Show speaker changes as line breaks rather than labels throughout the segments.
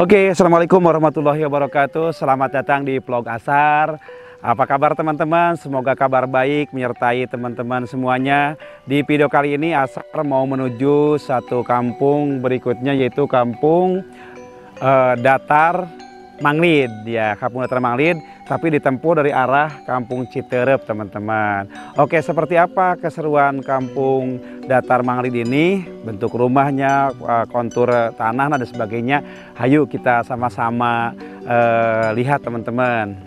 Oke, assalamualaikum warahmatullahi wabarakatuh. Selamat datang di vlog Asar. Apa kabar teman-teman? Semoga kabar baik menyertai teman-teman semuanya. Di video kali ini Asar mau menuju satu kampung berikutnya, yaitu kampung Datar Manglid. Ya, kampung Datar Manglid, tapi ditempuh dari arah kampung Citerep, teman-teman. Oke, seperti apa keseruan kampung Datar Manglid ini? Bentuk rumahnya, kontur tanah dan sebagainya. Hayu kita sama-sama lihat, teman-teman.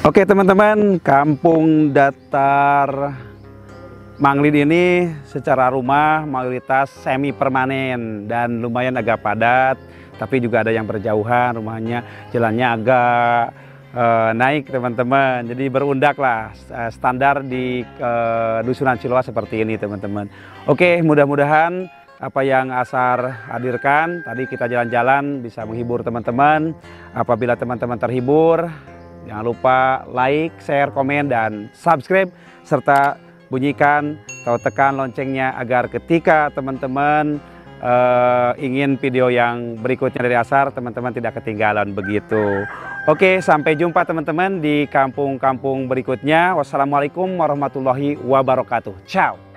Oke teman-teman, kampung datar Manglid ini secara rumah mayoritas semi permanen dan lumayan agak padat, tapi juga ada yang berjauhan rumahnya, jalannya agak naik teman-teman. Jadi berundak lah standar di Dusunan Ciloa seperti ini teman-teman. Oke, mudah-mudahan apa yang Asar hadirkan tadi kita jalan-jalan bisa menghibur teman-teman. Apabila teman-teman terhibur, jangan lupa like, share, komen, dan subscribe, serta bunyikan atau tekan loncengnya agar ketika teman-teman ingin video yang berikutnya dari Asar, teman-teman tidak ketinggalan begitu. Oke, sampai jumpa teman-teman di kampung-kampung berikutnya. Wassalamualaikum warahmatullahi wabarakatuh. Ciao.